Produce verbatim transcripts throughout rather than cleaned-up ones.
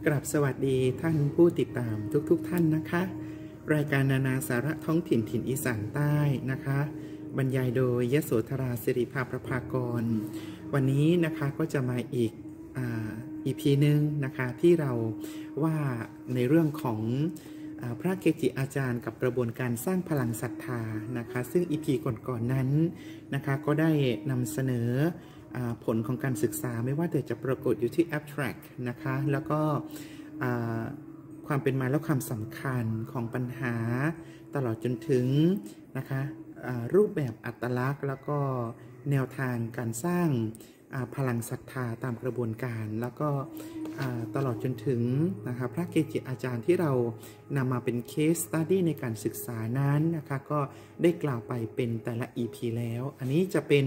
กราบสวัสดีท่านผู้ติดตามทุกๆ ท่านนะคะรายการนานาสาระท้องถิ่นถิ่นอีสานใต้นะคะบรรยายโดยยโสธราสิริภาประภากรวันนี้นะคะก็จะมาอีกอีพีหนึ่งนะคะที่เราว่าในเรื่องของพระเกจิอาจารย์กับกระบวนการสร้างพลังศรัทธานะคะซึ่งอีพีก่อนๆนั้นนะคะก็ได้นำเสนอผลของการศึกษาไม่ว่าแต่จะปรากฏอยู่ที่ abstract นะคะแล้วก็ความเป็นมาและความสำคัญของปัญหาตลอดจนถึงนะคะรูปแบบอัตลักษณ์แล้วก็แนวทางการสร้างพลังศรัทธาตามกระบวนการแล้วก็ตลอดจนถึงนะคะพระเกจิอาจารย์ที่เรานำมาเป็น case study ในการศึกษานั้นนะคะก็ได้กล่าวไปเป็นแต่ละ อี พี แล้วอันนี้จะเป็น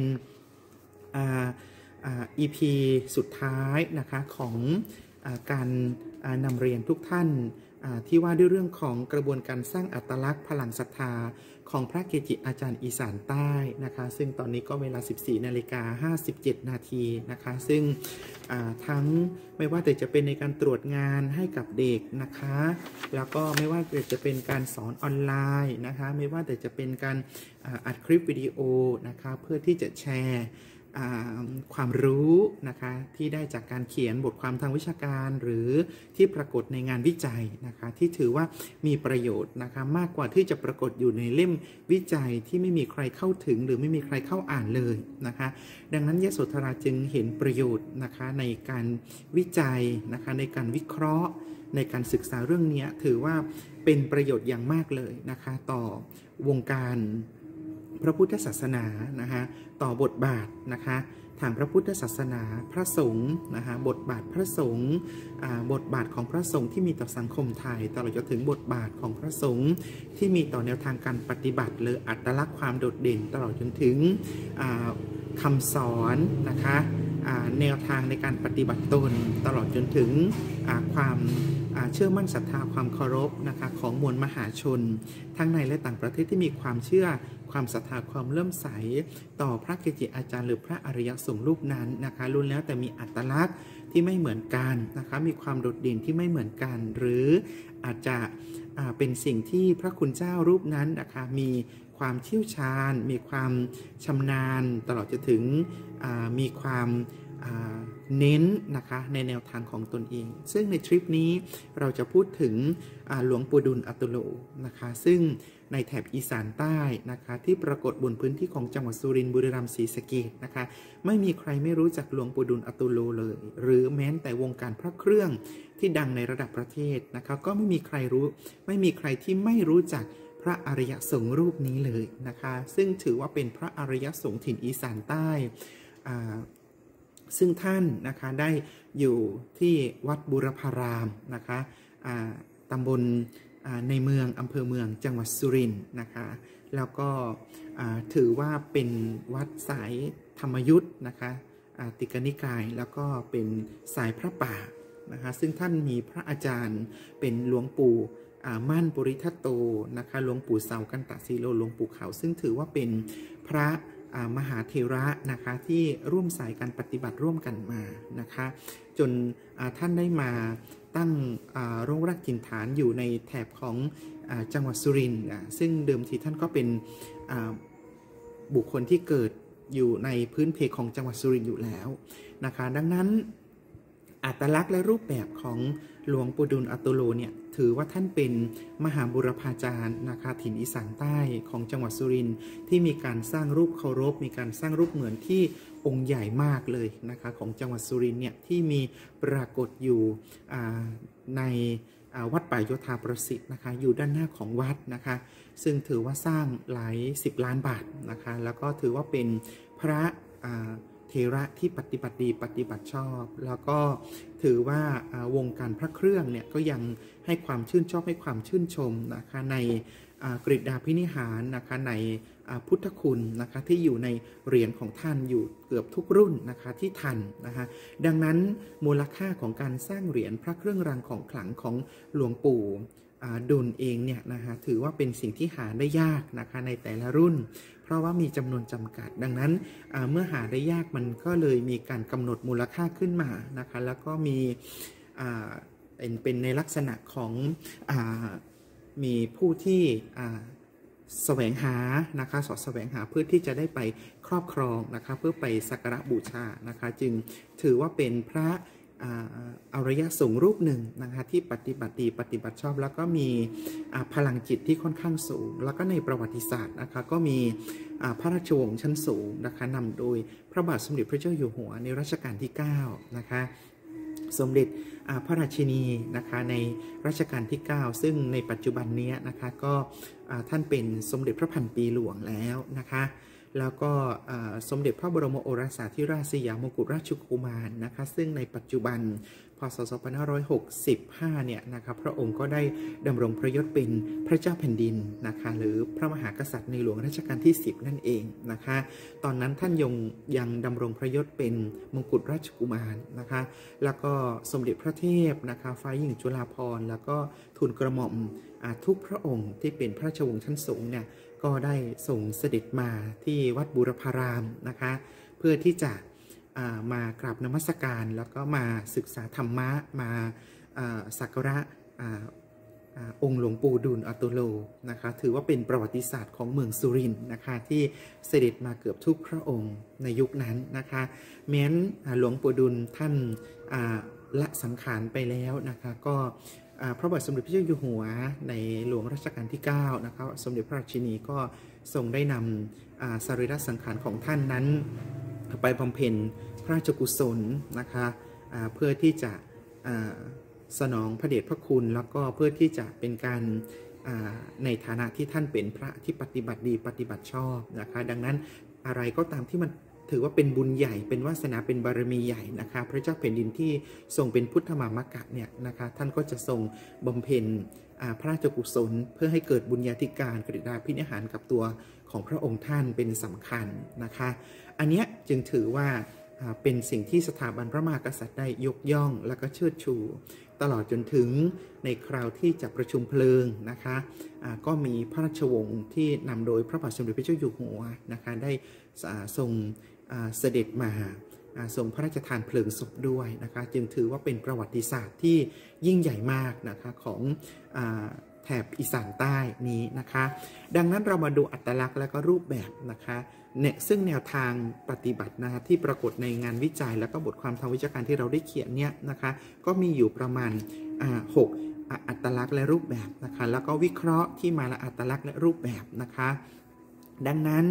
อี พี สุดท้ายนะคะของการนำเรียนทุกท่านที่ว่าด้วยเรื่องของกระบวนการสร้างอัตลักษณ์พลังศรัทธาของพระเกจิอาจารย์อีสานใต้นะคะซึ่งตอนนี้ก็เวลา สิบสี่นาฬิกาห้าสิบเจ็ด นาทีนะคะซึ่งทั้งไม่ว่าแต่จะเป็นในการตรวจงานให้กับเด็กนะคะแล้วก็ไม่ว่าจะเป็นการสอนออนไลน์นะคะไม่ว่าแต่จะเป็นการอัดคลิปวิดีโอนะคะเพื่อที่จะแชร์ความรู้นะคะที่ได้จากการเขียนบทความทางวิชาการหรือที่ปรากฏในงานวิจัยนะคะที่ถือว่ามีประโยชน์นะคะมากกว่าที่จะปรากฏอยู่ในเล่มวิจัยที่ไม่มีใครเข้าถึงหรือไม่มีใครเข้าอ่านเลยนะคะดังนั้นยโสธราจึงเห็นประโยชน์นะคะในการวิจัยนะคะในการวิเคราะห์ในการศึกษาเรื่องนี้ถือว่าเป็นประโยชน์อย่างมากเลยนะคะต่อวงการพระพุทธศาสนานะคะต่อบทบาทนะคะทางพระพุทธศาสนาพระสงฆ์นะคะบทบาทพระสงฆ์บทบาทของพระสงฆ์ที่มีต่อสังคมไทยตลอดจนถึงบทบาทของพระสงฆ์ที่มีต่อแนวทางการปฏิบัติหรืออัตลักษณ์ความโดดเด่นตลอดจนถึงคำสอนนะคะแนวทางในการปฏิบัติตนตลอดจนถึงความเชื่อมั่นศรัทธาความเคารพนะคะของมวลมหาชนทั้งในและต่างประเทศที่มีความเชื่อความศรัทธาความเลื่อมใสต่อพระเกจิอาจารย์หรือพระอริยสงฆ์รูปนั้นนะคะล้วนแล้วแต่มีอัตลักษณ์ที่ไม่เหมือนกันนะคะมีความโดดเด่นที่ไม่เหมือนกันหรืออาจจะเป็นสิ่งที่พระคุณเจ้ารูปนั้นนะคะมีความเชี่ยวชาญมีความชำนาญตลอดจนถึงมีความเน้นนะคะในแนวทางของตนเองซึ่งในทริปนี้เราจะพูดถึงหลวงปู่ดุลย์อตุโลนะคะซึ่งในแถบอีสานใต้นะคะที่ปรากฏบนพื้นที่ของจังหวัดสุรินทร์บุรีรัมย์ศรีสะเกษนะคะไม่มีใครไม่รู้จักหลวงปู่ดุลย์อตุโลเลยหรือแม้แต่วงการพระเครื่องที่ดังในระดับประเทศนะคะก็ไม่มีใครรู้ไม่มีใครที่ไม่รู้จักพระอริยสงฆ์รูปนี้เลยนะคะซึ่งถือว่าเป็นพระอริยสงฆ์ถิ่นอีสานใต้ซึ่งท่านนะคะได้อยู่ที่วัดบุรพารามนะคะตำบลในเมืองอำเภอเมืองจังหวัดสุรินทร์นะคะแล้วก็ถือว่าเป็นวัดสายธรรมยุทธ์นะคะติกนิกายแล้วก็เป็นสายพระป่านะคะซึ่งท่านมีพระอาจารย์เป็นหลวงปู่มั่นปุริทัตโตนะคะหลวงปู่เสากันตสีโลหลวงปู่เขาซึ่งถือว่าเป็นพระมหาเถระนะคะที่ร่วมสายการปฏิบัติร่วมกันมานะคะจนท่านได้มาตั้งโรงรักถิ่นฐานอยู่ในแถบของจังหวัดสุรินทร์ซึ่งเดิมทีท่านก็เป็นบุคคลที่เกิดอยู่ในพื้นเพของจังหวัดสุรินทร์อยู่แล้วนะคะดังนั้นอัตลักษณ์และรูปแบบของหลวงปู่ดุลย์อตุโลเนี่ยถือว่าท่านเป็นมหาบุรพาจารย์นะคะถิ่นอีสานใต้ของจังหวัดสุรินทร์ที่มีการสร้างรูปเคารพมีการสร้างรูปเหมือนที่องค์ใหญ่มากเลยนะคะของจังหวัดสุรินทร์เนี่ยที่มีปรากฏอยู่ในวัดป่าโยธาประสิทธิ์นะคะอยู่ด้านหน้าของวัดนะคะซึ่งถือว่าสร้างหลายสิบล้านบาทนะคะแล้วก็ถือว่าเป็นพระเทระที่ปฏิบัติดีปฏิบัติชอบแล้วก็ถือว่าวงการพระเครื่องเนี่ยก็ยังให้ความชื่นชอบให้ความชื่นชมนะคะในกฤษฎาภินิหารนะคะในพุทธคุณนะคะที่อยู่ในเหรียญของท่านอยู่เกือบทุกรุ่นนะคะที่ทันนะคะดังนั้นมูลค่าของการสร้างเหรียญพระเครื่องรางของขลังของหลวงปู่ดุลย์เองเนี่ยนะคะถือว่าเป็นสิ่งที่หาได้ยากนะคะในแต่ละรุ่นเพราะว่ามีจำนวนจำกัดดังนั้นเมื่อหาได้ยากมันก็เลยมีการกำหนดมูลค่าขึ้นมานะคะแล้วก็มีเป็นเป็นในลักษณะของอ่ามีผู้ที่อ่าแสวงหานะคะสอดแสวงหาเพื่อที่จะได้ไปครอบครองนะคะเพื่อไปสักการะบูชานะคะจึงถือว่าเป็นพระอริยสงฆ์รูปหนึ่งนะคะที่ปฏิบัติดีปฏิบัติชอบแล้วก็มีพลังจิตที่ค่อนข้างสูงแล้วก็ในประวัติศาสตร์นะคะก็มีพระราชวงศ์ชั้นสูงนะคะนำโดยพระบาทสมเด็จพระเจ้าอยู่หัวในรัชกาลที่เก้านะคะสมเด็จพระราชินีนะคะในรัชกาลที่เก้าซึ่งในปัจจุบันนี้นะคะก็ท่านเป็นสมเด็จพระพันปีหลวงแล้วนะคะแล้วก็สมเด็จพระบรมโอรสาธิราชสยามกุฎราชกุมารนะคะซึ่งในปัจจุบันพ.ศ. สองพันห้าร้อยหกสิบห้าเนี่ยนะคะพระองค์ก็ได้ดำรงพระยศเป็นพระเจ้าแผ่นดินนะคะหรือพระมหากษัตริย์ในหลวงรัชกาลที่สิบนั่นเองนะคะตอนนั้นท่านยังยังดำรงพระยศเป็นมงกุฎราชกุมารนะคะแล้วก็สมเด็จพระเทพนะคะฝ่ายหญิงจุฬาภรณ์แล้วก็ทูลกระหม่อมทุกพระองค์ที่เป็นพระราชวงศ์ชั้นสูงเนี่ยก็ได้ส่งเสด็จมาที่วัดบูรพารามนะคะเพื่อที่จะมากราบนมัสการแล้วก็มาศึกษาธรรมะมาสักการะองค์หลวงปู่ดูลย์อตุโลนะคะถือว่าเป็นประวัติศาสตร์ของเมืองสุรินทร์นะคะที่เสด็จมาเกือบทุกพระองค์ในยุคนั้นนะคะแม้นหลวงปู่ดูลย์ท่านละสังขารไปแล้วนะคะก็พระบาทสมเด็จพระเจ้าอยู่หัวในหลวงรัชกาลที่เก้านะคะสมเด็จพระราชินีก็ทรงได้นำสรีระสังขารของท่านนั้นไปบำเพ็ญพระราชกุศลนะคะเพื่อที่จะสนองพระเดชพระคุณแล้วก็เพื่อที่จะเป็นการในฐานะที่ท่านเป็นพระที่ปฏิบัติดีปฏิบัติชอบนะคะดังนั้นอะไรก็ตามที่มันถือว่าเป็นบุญใหญ่เป็นวาสนาเป็นบารมีใหญ่นะคะพระเจ้าแผ่นดินที่ทรงเป็นพุทธมามกะเนี่ยนะคะท่านก็จะทรงบำเพ็ญพระราชกุศลเพื่อให้เกิดบุญญาธิการกฤษฎาภินิหารกับตัวของพระองค์ท่านเป็นสำคัญนะคะอันนี้จึงถือว่าเป็นสิ่งที่สถาบันพระมหากษัตริย์ได้ยกย่องและก็เชิดชูตลอดจนถึงในคราวที่จัดประชุมเพลิงนะคะก็มีพระราชวงศ์ที่นำโดยพระบาทสมเด็จพระเจ้าอยู่หัวนะคะได้ทรงเสด็จมาทรงพระราชทานเพลิงศพด้วยนะคะจึงถือว่าเป็นประวัติศาสตร์ที่ยิ่งใหญ่มากนะคะของแถบอีสานใต้นี้นะคะดังนั้นเรามาดูอัตลักษณ์และก็รูปแบบนะคะเนี่ยซึ่งแนวทางปฏิบัตินะคะที่ปรากฏในงานวิจัยและก็บทความทางวิชาการที่เราได้เขียนเนี่ยนะคะก็มีอยู่ประมาณหกอัตลักษณ์และรูปแบบนะคะแล้วก็วิเคราะห์ที่มาละอัตลักษณ์และรูปแบบนะคะดังนั้น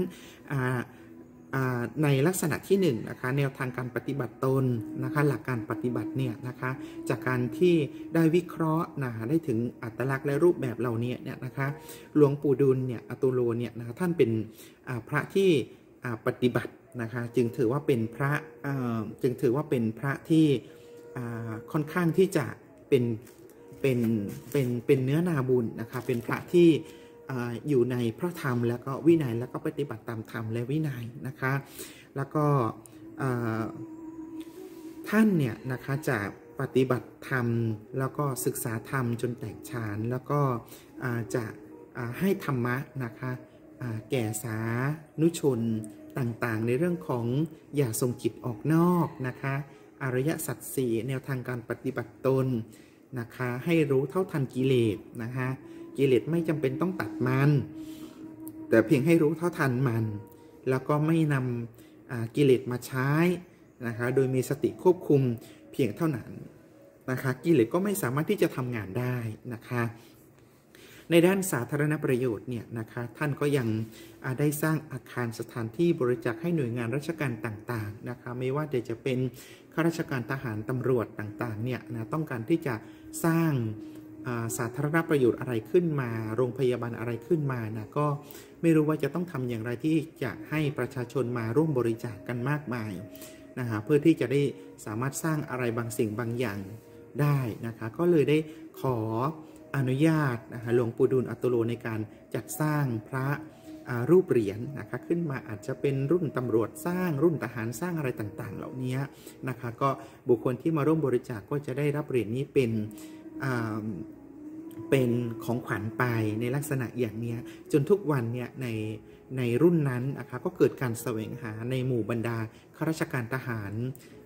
ในลักษณะที่หนึ่งนะคะแนวทางการปฏิบัติตนนะคะหลักการปฏิบัติเนี่ยนะคะจากการที่ได้วิเคราะห์นะได้ถึงอัตลักษณ์และรูปแบบเหล่านี้เนี่ยนะคะหลวงปู่ดูลย์เนี่ยอตุโลเนี่ยนะคะท่านเป็นพระที่ปฏิบัตินะคะจึงถือว่าเป็นพระจึงถือว่าเป็นพระที่ค่อนข้างที่จะเป็นเป็นเป็นเป็นเนื้อนาบุญนะคะเป็นพระที่อยู่ในพระธรรมแล้วก็วินัยแล้วก็ปฏิบัติตามธรรมและวินัยนะคะแล้วก็ท่านเนี่ยนะคะจะปฏิบัติธรรมแล้วก็ศึกษาธรรมจนแตกฉานแล้วก็จะให้ธรรมะนะคะแก่สานุชนต่างๆในเรื่องของอย่าส่งจิตออกนอกนะคะอริยสัจสี่แนวทางการปฏิบัติตนนะคะให้รู้เท่าทันกิเลสนะคะกิเลสไม่จำเป็นต้องตัดมันแต่เพียงให้รู้เท่าทันมันแล้วก็ไม่นำกิเลสมาใช้นะคะโดยมีสติควบคุมเพียงเท่านั้นนะคะกิเลสก็ไม่สามารถที่จะทำงานได้นะคะในด้านสาธารณประโยชน์เนี่ยนะคะท่านก็ยังได้สร้างอาคารสถานที่บริจาคให้หน่วยงานราชการต่างๆนะคะไม่ว่าจะเป็นข้าราชการทหารตำรวจต่างๆเนี่ยนะต้องการที่จะสร้างสาธารณประโยชน์อะไรขึ้นมาโรงพยาบาลอะไรขึ้นมานะก็ไม่รู้ว่าจะต้องทำอย่างไรที่จะให้ประชาชนมาร่วมบริจาค กันมากมายนะคะเพื่อที่จะได้สามารถสร้างอะไรบางสิ่งบางอย่างได้นะคะก็เลยได้ขออนุญาตนะคะหลวงปู่ดูลย์อตุโลในการจัดสร้างพระรูปเหรียญ นะคะขึ้นมาอาจจะเป็นรุ่นตำรวจสร้างรุ่นทหารสร้างอะไรต่างๆเหล่านี้นะคะก็บุคคลที่มาร่วมบริจาค ก็จะได้รับเหรียญนี้เป็นเป็นของขวัญไปในลักษณะอย่างนี้จนทุกวันเนี่ยในในรุ่นนั้นนะคะก็เกิดการแสวงหาในหมู่บรรดาข้าราชการทหาร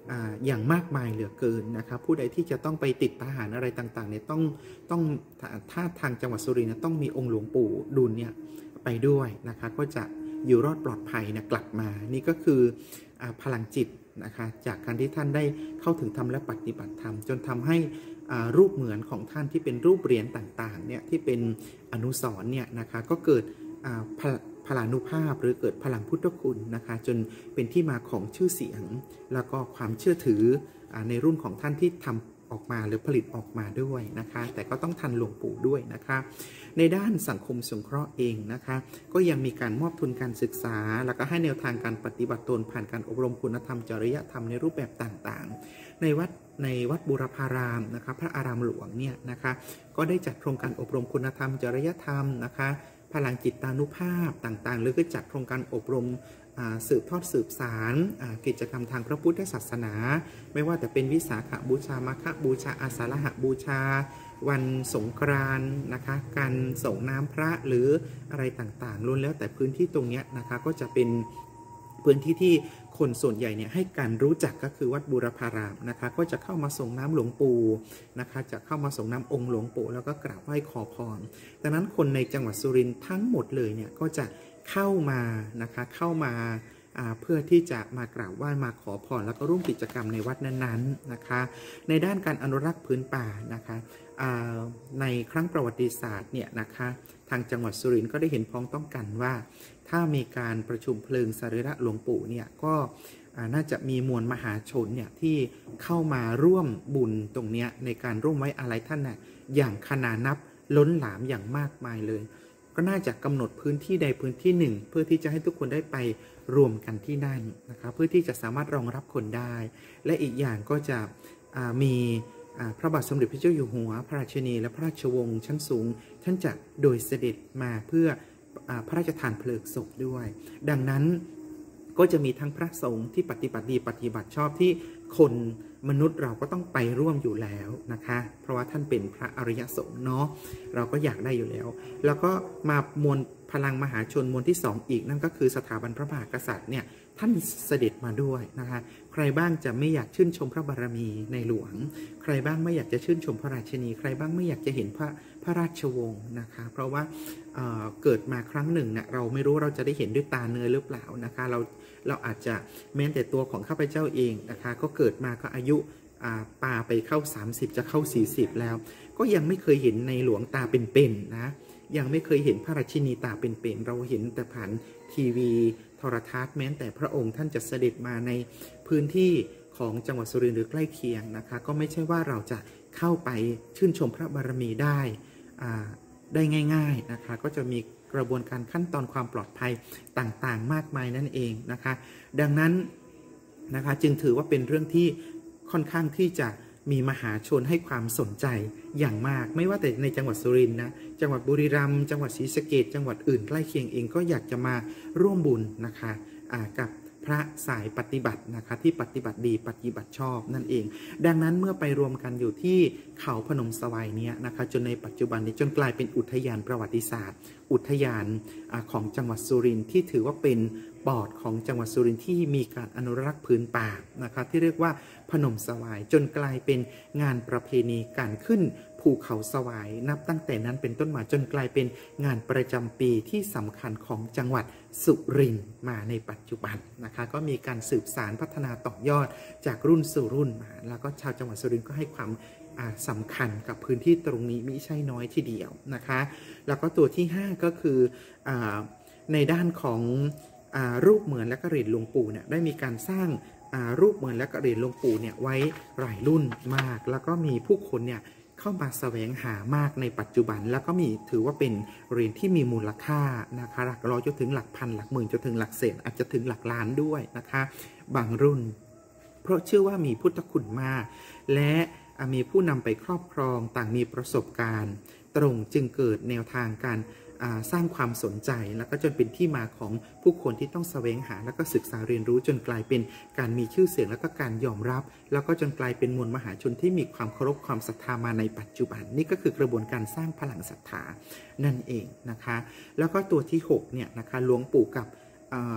อย่างมากมายเหลือเกินนะคะผู้ใดที่จะต้องไปติดทหารอะไรต่างๆเนี่ยต้องต้องถ้าทางจังหวัดสุรินทร์ต้องมีองค์หลวงปู่ดุลเนี่ยไปด้วยนะคะก็จะอยู่รอดปลอดภัยนะกลับมานี่ก็คือพลังจิตนะคะจากการที่ท่านได้เข้าถึงธรรมและปฏิบัติธรรมจนทำให้รูปเหมือนของท่านที่เป็นรูปเหรียญต่างๆเนี่ยที่เป็นอนุสรณ์เนี่ยนะคะก็เกิดพลานุภาพหรือเกิดพลังพุทธคุณนะคะจนเป็นที่มาของชื่อเสียงแล้วก็ความเชื่อถือในรุ่นของท่านที่ทำออกมาหรือผลิตออกมาด้วยนะคะแต่ก็ต้องทันหลวงปู่ด้วยนะคะในด้านสังคมสงเคราะห์เองนะคะก็ยังมีการมอบทุนการศึกษาแล้วก็ให้แนวทางการปฏิบัติตนผ่านการอบรมคุณธรรมจริยธรรมในรูปแบบต่างๆในวัดในวัดบูรพารามนะคะพระอารามหลวงเนี่ยนะคะก็ได้จัดโครงการอบรมคุณธรรมจริยธรรมนะคะพลังจิตานุภาพต่างๆหรือก็จัดโครงการอบรมสืบทอดสืบสารกิจกรรมทางพระพุทธศาสนาไม่ว่าจะเป็นวิสาขบูชามาฆบูชาอาสาฬหบูชาวันสงกรานต์นะคะการส่งน้ำพระหรืออะไรต่างๆล้วนแล้วแต่พื้นที่ตรงนี้นะคะก็จะเป็นพื้นที่ที่คนส่วนใหญ่เนี่ยให้การรู้จักก็คือวัดบูรพารามนะคะก็จะเข้ามาส่งน้ำหลวงปู่นะคะจะเข้ามาส่งน้ำองค์หลวงปู่แล้วก็กราบไหว้ขอพรดังนั้นคนในจังหวัดสุรินทร์ทั้งหมดเลยเนี่ยก็จะเข้ามานะคะเข้ามาเพื่อที่จะมากราบไหว้มาขอพรแล้วก็ร่วมกิจกรรมในวัดนั้นๆนะคะในด้านการอนุรักษ์พื้นป่านะคะในครั้งประวัติศาสตร์เนี่ยนะคะทางจังหวัดสุรินทร์ก็ได้เห็นพ้องต้องกันว่าถ้ามีการประชุมเพลิงสรีระหลวงปู่เนี่ยก็น่าจะมีมวลมหาชนเนี่ยที่เข้ามาร่วมบุญตรงนี้ในการร่วมไว้อาลัยท่านน่ะอย่างขนานับล้นหลามอย่างมากมายเลยก็น่าจะกำหนดพื้นที่ใดพื้นที่หนึ่งเพื่อที่จะให้ทุกคนได้ไปรวมกันที่นั่นนะคะเพื่อที่จะสามารถรองรับคนได้และอีกอย่างก็จะมีพระบาทสมเด็จพระเจ้าอยู่หัวพระราชินีและพระราชวงศ์ชั้นสูงท่านจะโดยเสด็จมาเพื่อพระราชทานเพลิงศพด้วยดังนั้นก็จะมีทั้งพระสงฆ์ที่ปฏิบัติดีปฏิบัติชอบที่คนมนุษย์เราก็ต้องไปร่วมอยู่แล้วนะคะเพราะว่าท่านเป็นพระอริยสงฆ์เนาะเราก็อยากได้อยู่แล้วแล้วก็มามวลพลังมหาชนมวลที่สองอีกนั่นก็คือสถาบันพระมหากษัตริย์เนี่ยท่านเสด็จมาด้วยนะคะใครบ้างจะไม่อยากชื่นชมพระบารมีในหลวงใครบ้างไม่อยากจะชื่นชมพระราชินีใครบ้างไม่อยากจะเห็นพระพระราชวงศ์นะคะเพราะว่า เอ่อ เกิดมาครั้งหนึ่งเนี่ยเราไม่รู้เราจะได้เห็นด้วยตาเนื้อหรือเปล่านะคะเราเราอาจจะแม้แต่ตัวของข้าพเจ้าเองนะคะก็เกิดมาก็อายุปาไปเข้าสามสิบจะเข้าสี่สิบแล้วก็ยังไม่เคยเห็นในหลวงตาเป็นๆนะยังไม่เคยเห็นพระราชินีตาเป็นๆเราเห็นแต่ผ่านทีวีโทรทัศน์แม้แต่พระองค์ท่านจะเสด็จมาในพื้นที่ของจังหวัดสุรินทร์หรือใกล้เคียงนะคะก็ไม่ใช่ว่าเราจะเข้าไปชื่นชมพระบารมีได้ได้ง่ายๆนะคะก็จะมีกระบวนการขั้นตอนความปลอดภัยต่างๆมากมายนั่นเองนะคะดังนั้นนะคะจึงถือว่าเป็นเรื่องที่ค่อนข้างที่จะมีมหาชนให้ความสนใจอย่างมากไม่ว่าแต่ในจังหวัดสุรินทร์นะจังหวัดบุรีรัมย์จังหวัดศรีสะเกษจังหวัดอื่นใกล้เคียงเองก็อยากจะมาร่วมบุญนะคะกับพระสายปฏิบัตินะคะที่ปฏิบัติดีปฏิบัติชอบนั่นเองดังนั้นเมื่อไปรวมกันอยู่ที่เขาพนมสวายนี้นะคะจนในปัจจุบันนี้จนกลายเป็นอุทยานประวัติศาสตร์อุทยานของจังหวัดสุรินทร์ที่ถือว่าเป็นปอดของจังหวัดสุรินทร์ที่มีการอนุรักษ์พื้นป่านะคะที่เรียกว่าพนมสวายจนกลายเป็นงานประเพณีการขึ้นภูเขาสวายนับตั้งแต่นั้นเป็นต้นมาจนกลายเป็นงานประจำปีที่สำคัญของจังหวัดสุรินทร์มาในปัจจุบันนะคะก็มีการสืบสารพัฒนาต่อยอดจากรุ่นสู่รุ่นมาแล้วก็ชาวจังหวัดสุรินทร์ก็ให้ความสำคัญกับพื้นที่ตรงนี้มิใช่น้อยทีเดียวนะคะแล้วก็ตัวที่ห้าก็คืออในด้านของรูปเหมือนและก็เหรียญหลวงปู่เนี่ยได้มีการสร้างรูปเหมือนและก็เหรียญหลวงปู่เนี่ยไว้หลายรุ่นมากแล้วก็มีผู้คนเนี่ยเข้ามาแสวงหามากในปัจจุบันแล้วก็มีถือว่าเป็นเหรียญที่มีมูลค่านะคะหลักร้อยจนถึงหลักพันหลักหมื่นจนถึงหลักแสนอาจจะถึงหลักล้านด้วยนะคะบางรุ่นเพราะเชื่อว่ามีพุทธคุณมากและมีผู้นำไปครอบครองต่างมีประสบการณ์ตรงจึงเกิดแนวทางการสร้างความสนใจแล้วก็จนเป็นที่มาของผู้คนที่ต้องแสวงหาแล้วก็ศึกษาเรียนรู้จนกลายเป็นการมีชื่อเสียงแล้วก็การยอมรับแล้วก็จนกลายเป็นมวลมหาชนที่มีความเคารพความศรัทธามาในปัจจุบันนี่ก็คือกระบวนการสร้างพลังศรัทธานั่นเองนะคะแล้วก็ตัวที่หกเนี่ยนะคะหลวงปู่กับ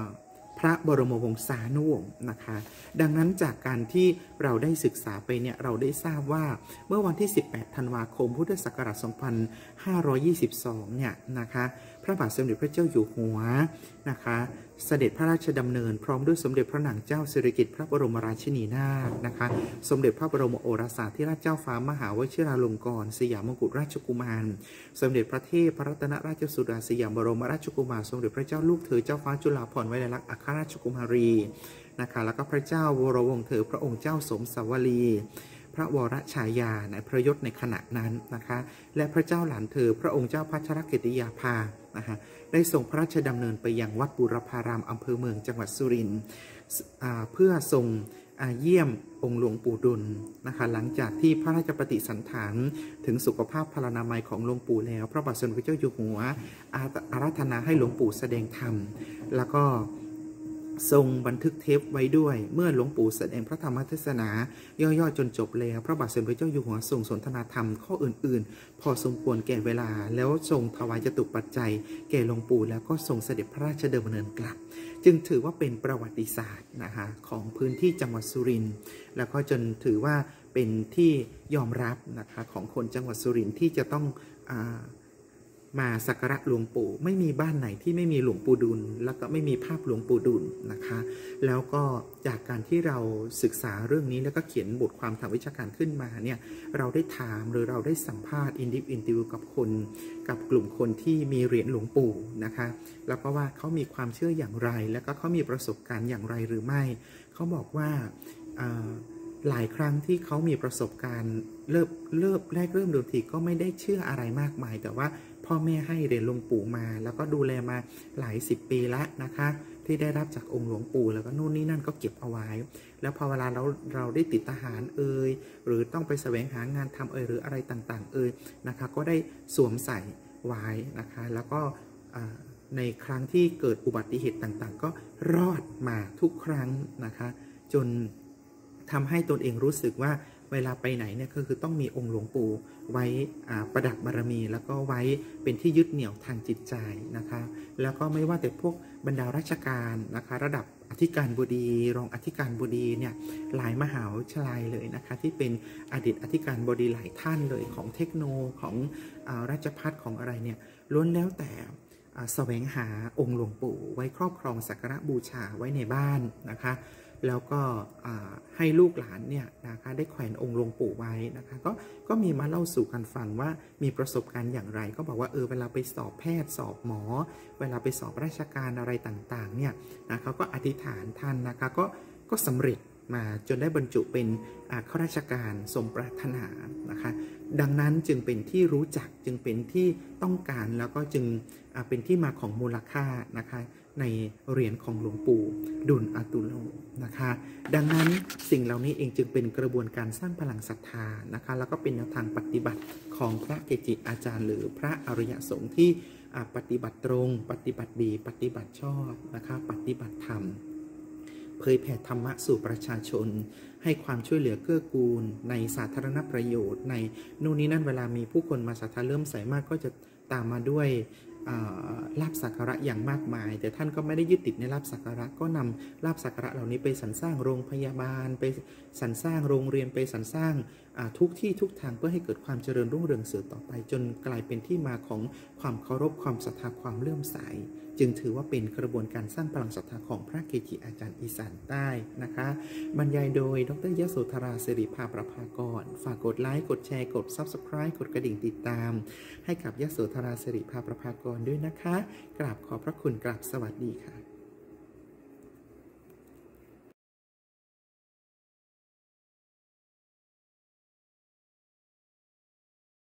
พระบรมวงศานุวงศ์นะคะดังนั้นจากการที่เราได้ศึกษาไปเนี่ยเราได้ทราบว่าเมื่อวันที่สิบแปดธันวาคมพุทธศักราชสองพันห้าร้อยยี่สิบสองเนี่ยนะคะพระบาทสมเด็จพระเจ้าอยู่หัวนะคะเสด็จพระราชดำเนินพร้อมด้วยสมเด็จพระนางเจ้าสิริกิติ์พระบรมราชินีนาถนะคะสมเด็จพระบรมโอรสาธิราชเจ้าฟ้ามหาวชิราลงกรณ์สยามกุฎราชกุมารสมเด็จพระเทพพระรัตนราชสุดาสยามบรมราชกุมารสมเด็จพระเจ้าลูกเธอเจ้าฟ้าจุฬาภรณ์วลัยลักษณ์อัครราชกุมารีนะคะแล้วก็พระเจ้าวรวงศ์เธอพระองค์เจ้าสมสวลีพระวรฉายาในพระยศในขณะนั้นนะคะและพระเจ้าหลานเธอพระองค์เจ้าพัชรกิติยาภานะคะได้ส่งพระราชดำเนินไปยังวัดบูรพารามอำเภอเมืองจังหวัดสุรินทร์เพื่อทรงเยี่ยมองค์หลวงปู่ดุลนะคะหลังจากที่พระราชปฏิสันถานถึงสุขภาพพลานามัยของหลวงปู่แล้วพระบาทสมเด็จพระเจ้าอยู่หัวอาราธนาให้หลวงปู่แสดงธรรมแล้วก็ทรงบันทึกเทปไว้ด้วยเมื่อหลวงปู่แสดงพระธรรมเทศนาย่อๆจนจบแล้วพระบาทสมเด็จพระเจ้าอยู่หัวทรงสนทนาธรรมข้ออื่นๆพอสมควรแก่เวลาแล้วทรงถวายจตุปัจจัยแก่หลวงปู่แล้วก็ทรงเสด็จพระราชดำเนินกลับจึงถือว่าเป็นประวัติศาสตร์นะคะของพื้นที่จังหวัดสุรินทร์แล้วก็จนถือว่าเป็นที่ยอมรับนะคะของคนจังหวัดสุรินทร์ที่จะต้องอ่ามาสักการะหลวงปู่ไม่มีบ้านไหนที่ไม่มีหลวงปู่ดุลแล้วก็ไม่มีภาพหลวงปู่ดุลนะคะแล้วก็จากการที่เราศึกษาเรื่องนี้แล้วก็เขียนบทความทางวิชาการขึ้นมาเนี่ยเราได้ถามหรือเราได้สัมภาษณ์อินดิฟอินติวกับคนกับกลุ่มคนที่มีเหรียญหลวงปู่นะคะแล้วก็ว่าเขามีความเชื่ออย่างไรแล้วก็เขามีประสบการณ์อย่างไรหรือไม่เขาบอกว่าหลายครั้งที่เขามีประสบการณ์เริ่มเริ่มแรกเริ่มเดิมทีก็ไม่ได้เชื่ออะไรมากมายแต่ว่าพ่อแม่ให้เหรียญหลวงปู่มาแล้วก็ดูแลมาหลายสิบปีแล้วนะคะที่ได้รับจากองค์หลวงปู่แล้วก็นู่นนี่นั่นก็เก็บเอาไว้แล้วพอเวลาเราเราได้ติดทหารเอ่ยหรือต้องไปแสวงหางานทำเอ่ยหรืออะไรต่างๆเอ่ยนะคะก็ได้สวมใส่ไว้นะคะแล้วก็ในครั้งที่เกิดอุบัติเหตุต่างๆก็รอดมาทุกครั้งนะคะจนทำให้ตนเองรู้สึกว่าเวลาไปไหนเนี่ยก็คือต้องมีองค์หลวงปู่ไว้ประดับบารมีแล้วก็ไว้เป็นที่ยึดเหนี่ยวทางจิตใจนะคะแล้วก็ไม่ว่าแต่พวกบรรดาราชการนะคะระดับอธิการบดีรองอธิการบดีเนี่ยหลายมหาวิทยาลัยเลยนะคะที่เป็นอดีตอธิการบดีหลายท่านเลยของเทคโนของราชภัฏของอะไรเนี่ยล้วนแล้วแต่แสวงหาองค์หลวงปู่ไว้ครอบครองสักการะบูชาไว้ในบ้านนะคะแล้วก็ให้ลูกหลานเนี่ยนะคะได้แขวนองค์หลวงปู่ไว้นะคะก็ก็มีมาเล่าสู่กันฟังว่ามีประสบการณ์อย่างไรก็บอกว่าเออเวลาไปสอบแพทย์สอบหมอเวลาไปสอบราชการอะไรต่างๆเนี่ยนะคะก็อธิษฐานท่านนะคะก็ก็สำเร็จมาจนได้บรรจุเป็นข้าราชการสมปรารถนานะคะดังนั้นจึงเป็นที่รู้จักจึงเป็นที่ต้องการแล้วก็จึงเป็นที่มาของมูลค่านะคะในเหรียญของหลวงปู่ดุลอตุโลนะคะดังนั้นสิ่งเหล่านี้เองจึงเป็นกระบวนการสร้างพลังศรัทธานะคะแล้วก็เป็นแนวทางปฏิบัติของพระเกจิอาจารย์หรือพระอริยสงฆ์ที่ปฏิบัติตรงปฏิบัติดีปฏิบัติชอบนะคะปฏิบัติธรรมเผยแผ่ธรรมะสู่ประชาชนให้ความช่วยเหลือเกื้อกูลในสาธารณประโยชน์ในนู่นนี่นั่นเวลามีผู้คนมาศรัทธาเริ่มใสมากก็จะตามมาด้วยลาภสักการะอย่างมากมายแต่ท่านก็ไม่ได้ยึดติดในลาภสักการะก็นำลาภสักการะเหล่านี้ไปสรรสร้างโรงพยาบาลไปสรรสร้างโรงเรียนไปสรรสร้างทุกที่ทุกทางเพื่อให้เกิดความเจริญรุ่งเรืองสืบต่อไปจนกลายเป็นที่มาของความเคารพความศรัทธาความเลื่อมใสจึงถือว่าเป็นกระบวนการสร้างพลังศรัทธาของพระเกจิอาจารย์อีสานใต้นะคะบรรยายโดยดร.ยโสธราสิริภาประภากรฝากกดไลค์กดแชร์กด ซับสไครบ์ กดกระดิ่งติดตามให้กับยโสธราสิริภาประภากรด้วยนะคะกราบขอบพระคุณกราบสวัสดีค่ะ